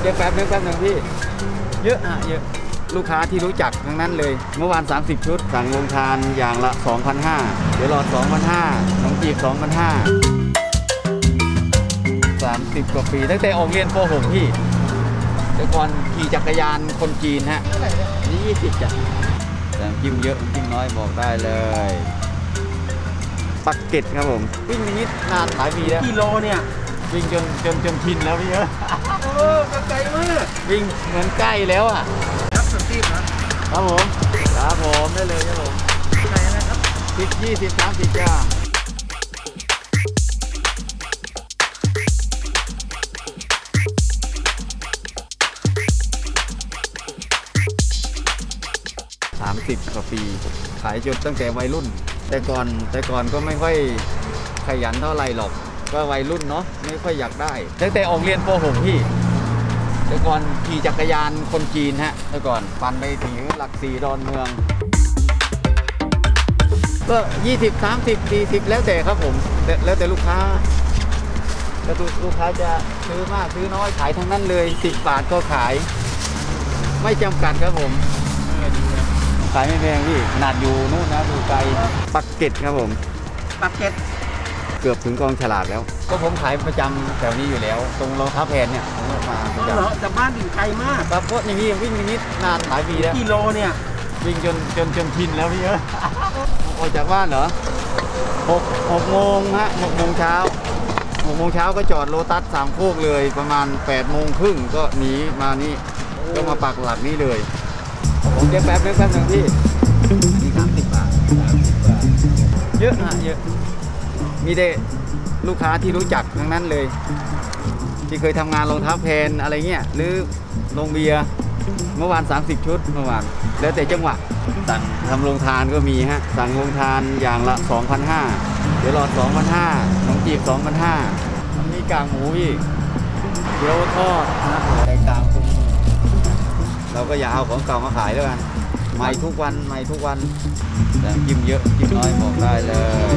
เดี๋ยวแป๊บนึงพี่เยอะเยอะลูกค้าที่รู้จักทั้งนั้นเลยเมื่อวาน30ชุดสั่งลงทานอย่างละ 2,500 เดี๋ยวรอ 2,500 น้องจีบ 2,500 30 กว่าปีตั้งแต่ออกเรียนป .6 พี่แต่ก่อนขี่จักรยานคนจีนฮะนี่20จ้ะแต่จิ้มเยอะจิ้มน้อยบอกได้เลยปักเก็ตครับผมวิ่งนิดนานหลายปีแล้วกิโลเนี่ยวิ่งจนชินแล้วพี่เยอะไกลมากวิ่งเหมือนใกล้แล้วอ่ะรับส่วนที่ครับผมได้เลยครับผมไหนนะครับ10 20 30จ้า30 กว่าปีขายจนตั้งแต่วัยรุ่นแต่ก่อนก็ไม่ค่อยขยันเท่าไหร่หรอกก็วัยรุ่นเนาะไม่ค่อยอยากได้ตั้งแต่ออกเรียนป .6 พี่แต่ก่อนขี่จักรยานคนจีนฮะแต่ก่อนปั่นไปถึงหลัก4ดอนเมืองก็20 30 40แล้วแต่ครับผมแล้วแต่ลูกค้าแล้วลูกค้าจะซื้อมากซื้อน้อยขายทั้งนั้นเลย10 บาทก็ขายไม่จำกัดครับผมขายไม่แพงพี่ขนาดอยู่นู่นนะดูไกลปักเก็ตครับผมปักเก็ตเกือบถึงกองฉลากแล้วก็ผมขายประจำแถวนี้อยู่แล้วตรงรองเท้าแพนเนี่ยผมมาประจำจากบ้านอยู่ไกลมากครับเพราะอย่างนี้วิ่งนิดนานหลายปีแล้วกิโลเนี่ยวิ่งจนชินแล้วพี่เยอะออกจากบ้านเหรอ6 โมงฮะ6 โมงเช้า6 โมงเช้าก็จอดโลตัส3 โคกเลยประมาณ8 โมงครึ่งก็หนีมานี่ก็มาปักหลักนี่เลยผมเดี๋ยวแป๊บนึงพี่อันนี้30 บาทเยอะเยอะมีแต่ลูกค้าที่รู้จักทั้งนั้นเลยที่เคยทำงานรองเท้าแพนอะไรเงี้ยหรือโรงเบียร์เมื่อวาน30 ชุดเมื่อวานแล้วแต่จังหวะสั่งทำโรงทานก็มีฮะสั่งโรงทานอย่างละ 2,500 เดี๋ยวรอ 2,500 น้องจีบ 2,500 มีกางหมูพี่เดี๋ยวทอดนะแตกต่างตรงเราก็อย่าเอาของเก่ามาขายแล้วกันใหม่ทุกวันแต่จิ้มเยอะจิ้มน้อยบอกได้เลย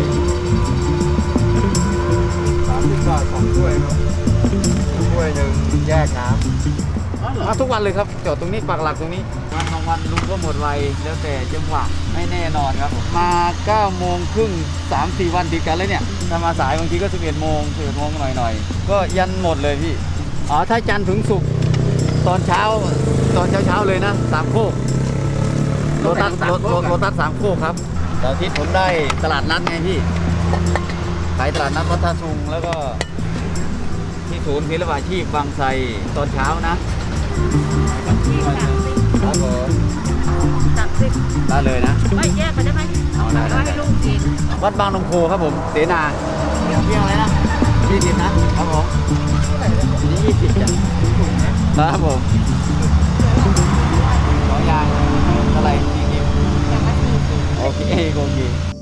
30 บาท2 ถ้วยครับถ้วยหนึ่งแยกน้ำมาทุกวันเลยครับจอดตรงนี้ปักหลักตรงนี้วันบางวันลุงก็หมดไวแล้วแต่จังหวะไม่แน่นอนครับมา9 โมงครึ่ง 3-4 วันติดกันแล้วเนี่ยถ้ามาสายบางทีก็11 โมงหน่อยก็ยันหมดเลยพี่ถ้าจันทร์ถึงศุกร์ตอนเช้าเลยนะ3 โคกโลตัส3 โคกครับเสาร์อาทิตย์ผมได้ตลาดนัดไงพี่ขายตลาดนัดวัดท่าซุงแล้วก็ที่ศูนย์ศิลปาชีพบางไทรตอนเช้านะครับผม30ได้เลยนะไม่แยกไปได้ไหมเอาให้ลูกกินวัดบางนมโคครับผมเสนาเที่ยงอะไรนะ20นะครับผมนี่20จ้ะครับผม2 อย่างเท่าไหร่40โอเค